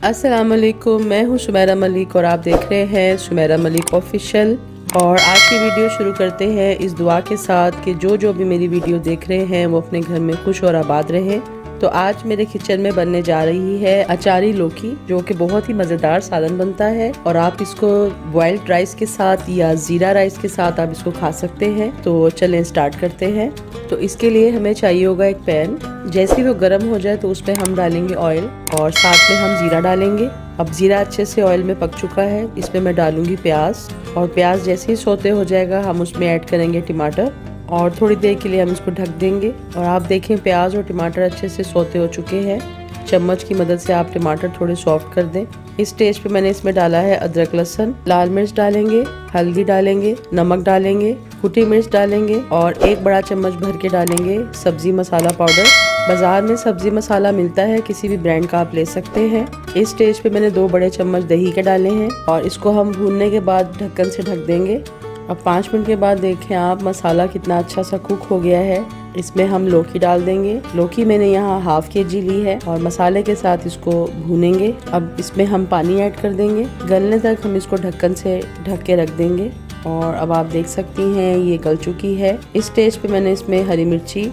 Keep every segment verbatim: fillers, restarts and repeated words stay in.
अस्सलाम वालेकुम, मैं हूँ शुमेरा मलिक और आप देख रहे हैं शुमेरा मलिक ऑफिशियल। और आज की वीडियो शुरू करते हैं इस दुआ के साथ कि जो जो भी मेरी वीडियो देख रहे हैं वो अपने घर में खुश और आबाद रहें। तो आज मेरे किचन में बनने जा रही है अचारी लौकी, जो कि बहुत ही मज़ेदार सालन बनता है और आप इसको बॉइल्ड राइस के साथ या ज़ीरा राइस के साथ आप इसको खा सकते हैं। तो चलें स्टार्ट करते हैं। तो इसके लिए हमें चाहिए होगा एक पैन। जैसे ही वो गर्म हो जाए तो उसमें हम डालेंगे ऑयल और साथ में हम ज़ीरा डालेंगे। अब ज़ीरा अच्छे से ऑयल में पक चुका है, इसमें मैं डालूंगी प्याज और प्याज जैसे ही सौते हो जाएगा हम उसमें ऐड करेंगे टमाटर और थोड़ी देर के लिए हम इसको ढक देंगे। और आप देखें प्याज और टमाटर अच्छे से सौते हो चुके हैं। चम्मच की मदद से आप टमाटर थोड़े सॉफ्ट कर दें। इस स्टेज पे मैंने इसमें डाला है अदरक लहसुन, लाल मिर्च डालेंगे, हल्दी डालेंगे, नमक डालेंगे, कुटी मिर्च डालेंगे और एक बड़ा चम्मच भर के डालेंगे सब्जी मसाला पाउडर। बाजार में सब्जी मसाला मिलता है, किसी भी ब्रांड का आप ले सकते हैं। इस स्टेज पे मैंने दो बड़े चम्मच दही के डाले हैं और इसको हम भूनने के बाद ढक्कन से ढक देंगे। अब पाँच मिनट के बाद देखें आप मसाला कितना अच्छा सा कुक हो गया है। इसमें हम लौकी डाल देंगे। लौकी मैंने यहाँ हाफ के जी ली है और मसाले के साथ इसको भूनेंगे। अब इसमें हम पानी ऐड कर देंगे। गलने तक हम इसको ढक्कन से ढक के रख देंगे और अब आप देख सकती हैं ये गल चुकी है। इस स्टेज पे मैंने इसमें हरी मिर्ची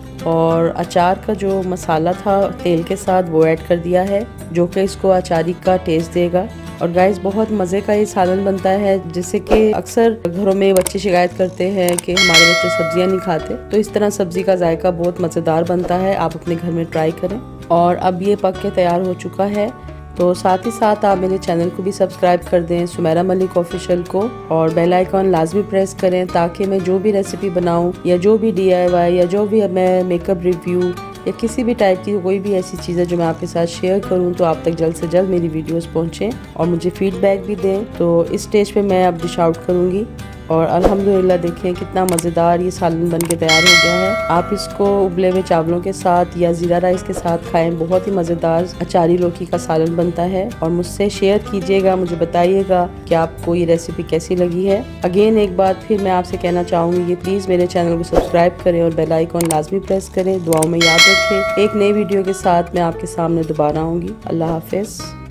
और अचार का जो मसाला था तेल के साथ वो ऐड कर दिया है, जो कि इसको अचारी का टेस्ट देगा। और गाइस बहुत मज़े का ये सालन बनता है, जिससे कि अक्सर घरों में बच्चे शिकायत करते हैं कि हमारे बच्चे सब्जियां नहीं खाते। तो इस तरह सब्जी का जायका बहुत मज़ेदार बनता है, आप अपने घर में ट्राई करें। और अब ये पक के तैयार हो चुका है। तो साथ ही साथ आप मेरे चैनल को भी सब्सक्राइब कर दें, शुमेरा मलिक ऑफिशियल को, और बेल आइकॉन लाजमी प्रेस करें ताकि मैं जो भी रेसिपी बनाऊं या जो भी डी आई वाई या जो भी मैं मेकअप रिव्यू या किसी भी टाइप की कोई भी ऐसी चीज़ें जो मैं आपके साथ शेयर करूं तो आप तक जल्द से जल्द मेरी वीडियोस पहुंचें और मुझे फीडबैक भी दें। तो इस स्टेज पे मैं अब डिश आउट करूंगी और अल्हम्दुलिल्लाह देखें कितना मज़ेदार ये सालन बन के तैयार हो गया है। आप इसको उबले हुए चावलों के साथ या ज़ीरा राइस के साथ खाएं, बहुत ही मज़ेदार अचारी लौकी का सालन बनता है। और मुझसे शेयर कीजिएगा, मुझे बताइएगा कि आपको ये रेसिपी कैसी लगी है। अगेन एक बार फिर मैं आपसे कहना चाहूँगी कि प्लीज़ मेरे चैनल को सब्सक्राइब करें और बेल आइकॉन लाजमी प्रेस करें। दुआओं में याद रखें। एक नई वीडियो के साथ मैं आपके सामने दोबारा आऊँगी। अल्लाह हाफिज़।